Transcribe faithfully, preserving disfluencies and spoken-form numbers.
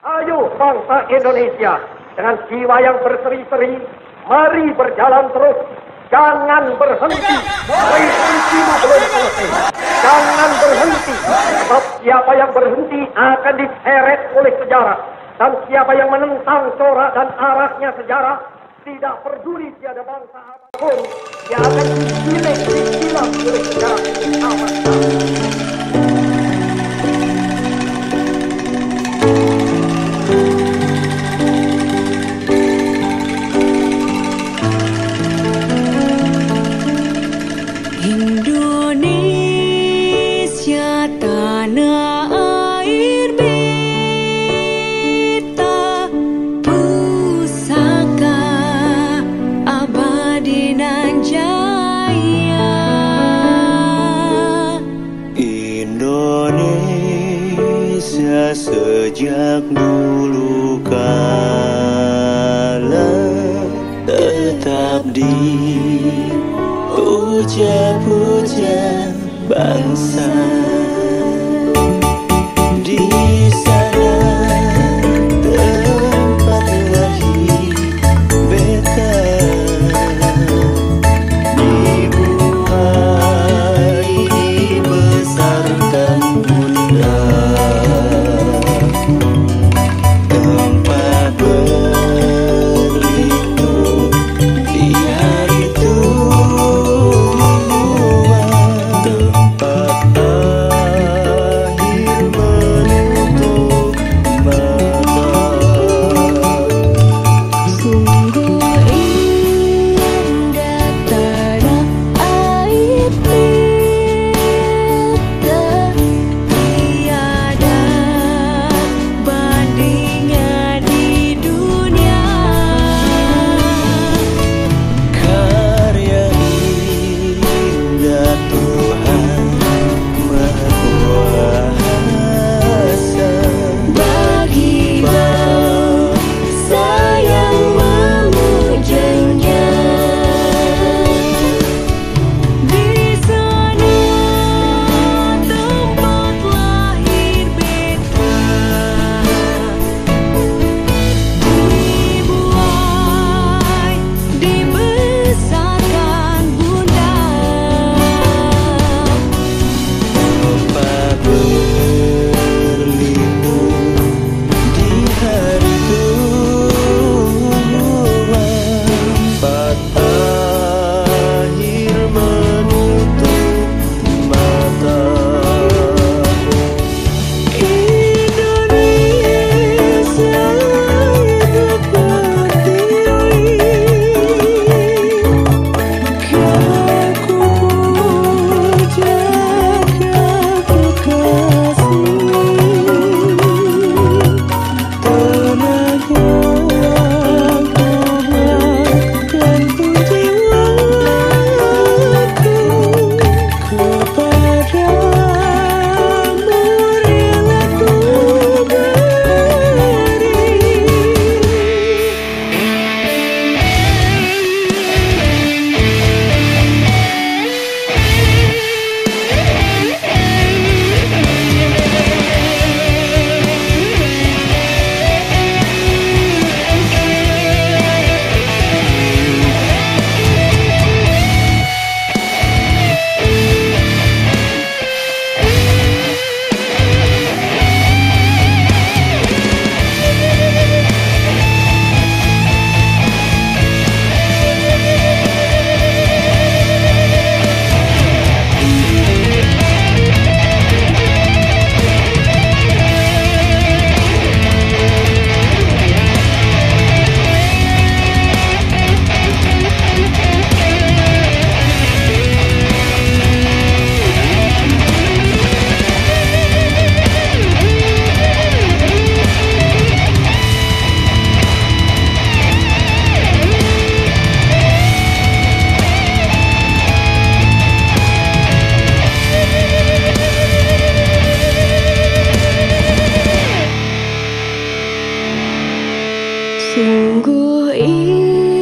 Ayo bangsa Indonesia, dengan jiwa yang berseri-seri, mari berjalan terus. Jangan berhenti, revolusimu belum selesai. Jangan berhenti, sebab siapa yang berhenti akan diseret oleh sejarah. Dan siapa yang menentang corak dan arahnya sejarah, tidak peduli tiada bangsa apapun, dia akan digiling, disilam oleh sejarah amat. Indonesia tanah air beta, pusaka abadi nan jaya. Indonesia sejak dulu kala tetap di puja-puja bangsa. Di sana tempat lahir beta, dibuai dibesarkan bunda. Tempat berlindung di hari Sungguh